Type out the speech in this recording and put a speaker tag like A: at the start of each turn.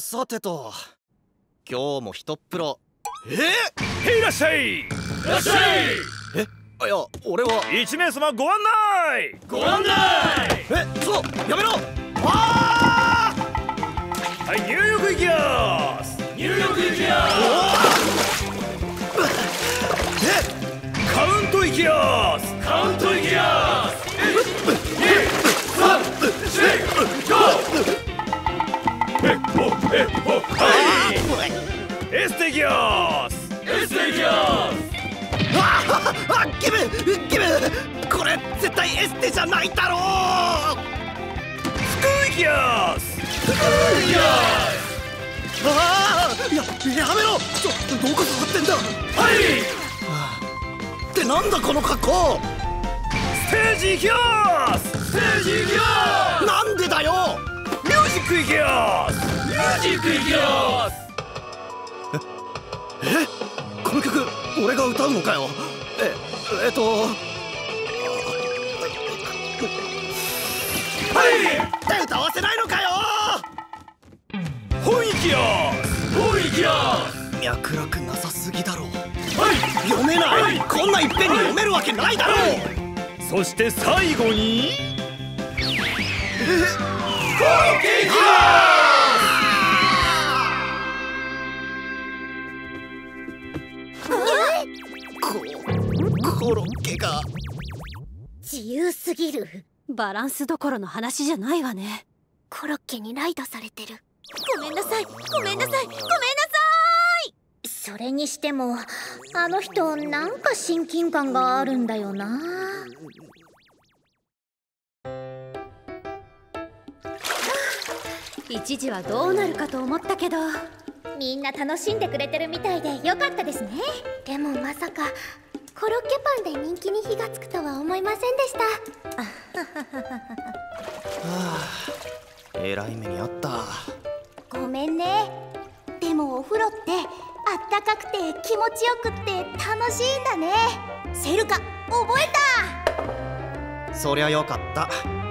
A: さてと、今日もひとっ風呂。
B: へいらっしゃい。いらっしゃい。
A: いや、俺は
B: 1名様ご案内。
A: やめろ。
B: はい、入浴行きやーす。カウント行きやーす。エステ行きやーす。
A: ギブこれ絶対エステじゃないだろう。
B: 服行きやーす。
A: やめろ。どこ触ってんだ。ってなんだこの格好。
B: ステージ行きやーす。
A: なんでだよ。
B: ミュージック行きやーす。
A: この曲俺が歌うのかよ。歌わせないのかよ。
B: 本行きやーす。
A: 脈絡なさすぎだろう。読めない。こんないっぺんに読めるわけないだろう。
B: そして最後に
A: コロッケが
C: 自由すぎる。
D: バランスどころの話じゃないわね。
C: コロッケにライドされてる。ごめんなさい。それにしてもあの人なんか親近感があるんだよな。
D: 一時はどうなるかと思ったけど、
C: みんな楽しんでくれてるみたいでよかったですね。でもまさかコロッケパンで人気に火がつくとは思いませんでした。
A: えらい目にあった。
C: ごめんね。でもお風呂ってあったかくて気持ちよくって楽しいんだね。セルカ覚えた。
A: そりゃよかった。